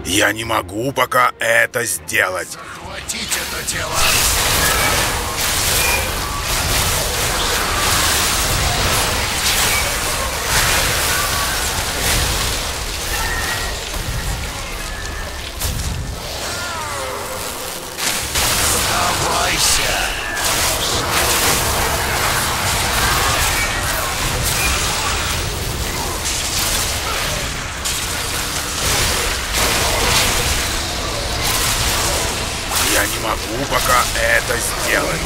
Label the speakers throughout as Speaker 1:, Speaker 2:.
Speaker 1: Я не могу пока это сделать.
Speaker 2: Хватить это тело! Сдавайся!
Speaker 1: Я не могу пока это сделать.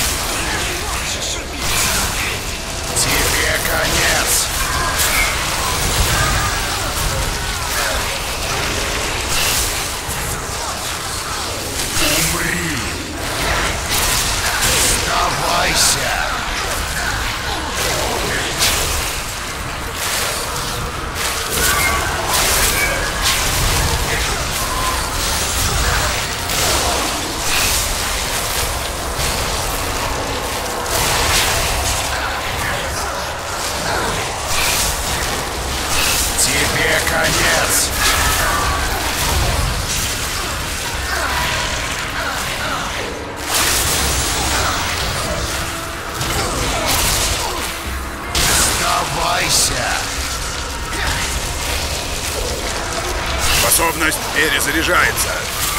Speaker 2: Тебе конец! Умри! Сдавайся! Тебе конец! Сдавайся!
Speaker 1: Способность перезаряжается.